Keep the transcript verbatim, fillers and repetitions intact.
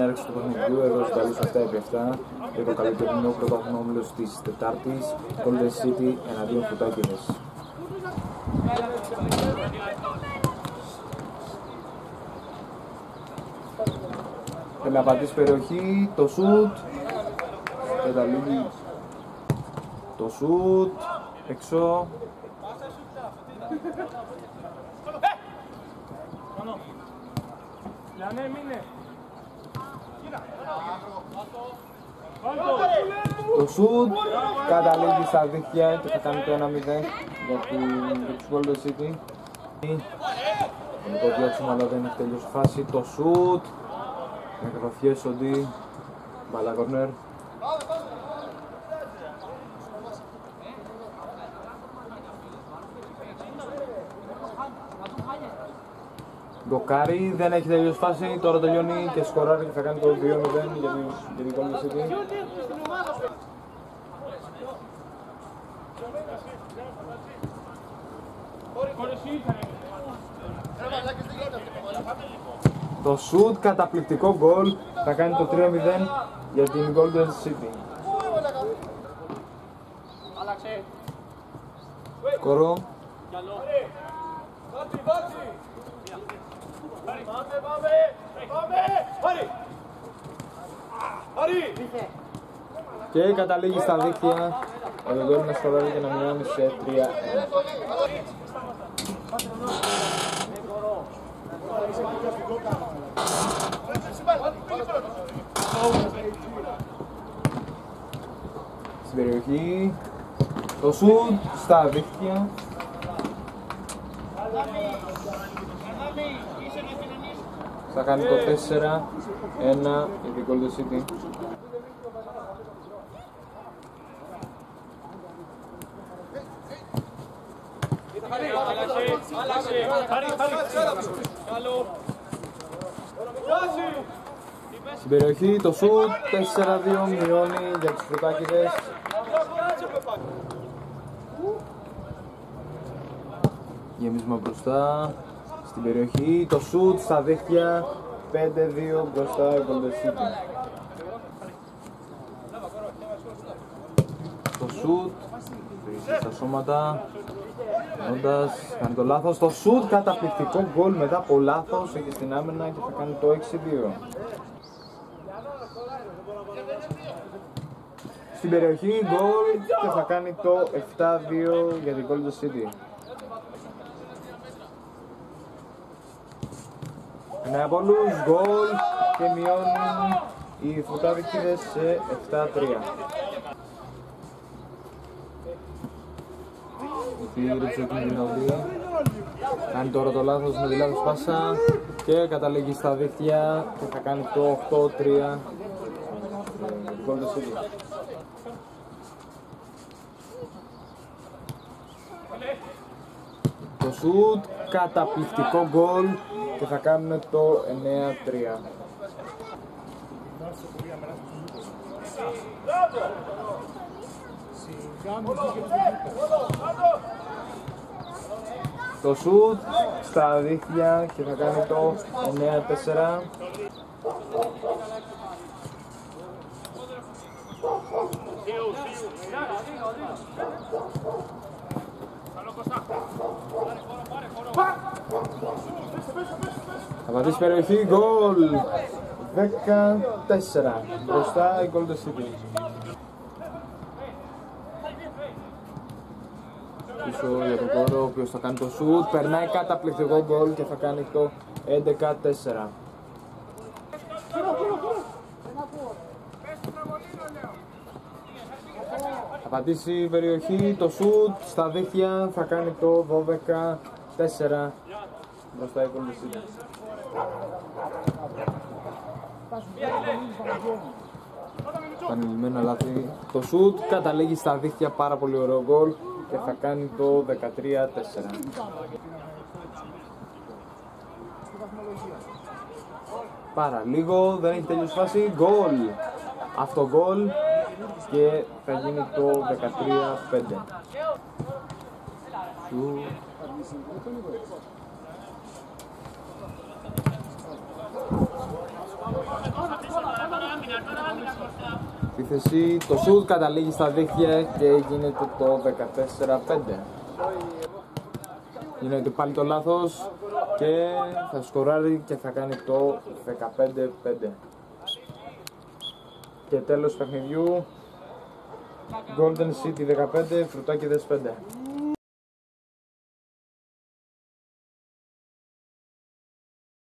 έναρξη του παιχνιδιού εδώ στους Γαλλούς επτά επί επτά για το καλοκαιρινό πρωτόχρονο όμιλος της Τετάρτης, Golden City εναντίον Φρουτάκηδες. Θέλει να πατήσει περιοχή, το σουτ, καταλήγει το σουτ, έξω. Το σουτ καταλήγει στα δίχτυα και θα κάνει το ένα μηδέν για τους Golden City. Το διώξιμο αλλά δεν έχει τελειώσει φάση. Το σουτ με καταφιές όντι, μπαλά κορνέρ. Ντοκάρι, δεν έχει τελειώσει φάση, τώρα τελειώνει και σκοράρει και θα κάνει το δύο μηδέν για την Golden City. Το σουτ, καταπληκτικό γκολ, θα κάνει το τρία μηδέν για την Golden City. Κορό. Και καταλήγει στα δίκτυα. Εδώ μπορεί να σκοράρει και να μειώνει σε τρία ένα. Στην περιοχή το σουτ στα δίκτυα. Θα κάνει το τέσσερα ένα για την Golden City. Στην περιοχή το σουτ, τέσσερα δύο μειώνει για τους Φρουτάκηδες. Γεμίσμα μπροστά. Στην περιοχή το σουτ στα δίχτυα, πέντε δύο μπροστά η Golden City. Το σουτ, στα σώματα, όντας, κάνει το λάθος. Το σουτ, καταπληκτικό γκολ μετά από λάθος, έχει στην άμυνα και θα κάνει το έξι δύο. Στην περιοχή γκολ και θα κάνει το επτά δύο για την Golden City. Με από όλους γκολ και μειώνουν οι Φρουτάκηδες σε επτά τρία. Ρίξε κινδυνοβεί. Κάνει τώρα το λάθος με τη λάθος πάσα και καταλήγει στα δίχτυα και θα κάνει το οκτώ τρία. Το σουτ, καταπληκτικό γκολ και θα κάνουν το εννέα τρία. Το σουτ στα δίχτυα και θα κάνει το εννέα τέσσερα. Θα πατήσει περιοχή, γκολ! δέκα τέσσερα, μπροστά η Golden City. Πίσω για τον Κόρο, ο οποίος θα κάνει το σουτ, περνάει καταπληκτικό γκολ και θα κάνει το έντεκα τέσσερα. Θα πατήσει η περιοχή, το σουτ, στα δίχτυα θα κάνει το δώδεκα τέσσερα μπροστά η Golden City. Πανελειμμένα λάθη. Το σουτ καταλήγει στα δίχτυα, πάρα πολύ ωραίο γκολ και θα κάνει το δεκατρία τέσσερα. Πάρα λίγο, δεν έχει τελειώσει φάση, γκολ! Αυτό γκολ και θα γίνει το δεκατρία πέντε. επίθεση. Το σουτ καταλήγει στα δίχτυα και γίνεται το δεκατέσσερα πέντε. Γίνεται πάλι το λάθος και θα σκοράρει και θα κάνει το δεκαπέντε πέντε. Και τέλος παιχνιδιού, Golden City δεκαπέντε, Φρουτάκηδες πέντε.